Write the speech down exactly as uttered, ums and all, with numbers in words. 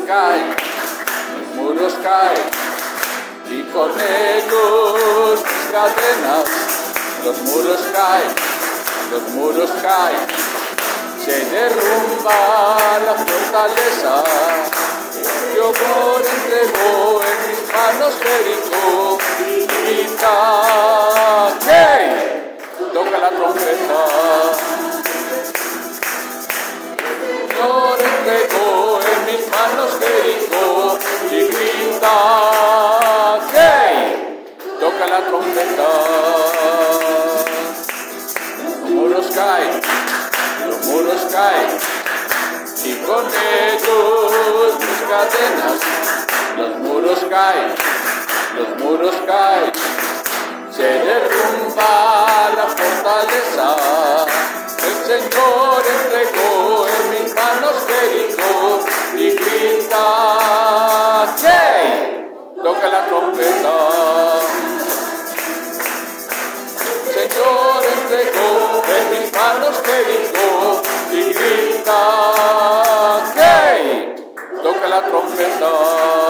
caen, los muros caen, y con ellos mis cadenas. Los muros caen, los muros caen, se derrumba la fortaleza. Yo por entregó en mis manos Jericó, grita, ¡hey! Toca la trompeta. Señor entregó en mis manos Jericó y grita, ¡hey! Toca la trompeta. Los muros caen, los muros caen, y con ellos mis cadenas. Los muros caen, los muros caen, se derrumba la fortaleza. El Señor entregó en mis manos Jericó y grita, ¡hey! Toca la trompeta. El Señor entregó en mis manos Jericó y grita, ¡hey! Toca la trompeta.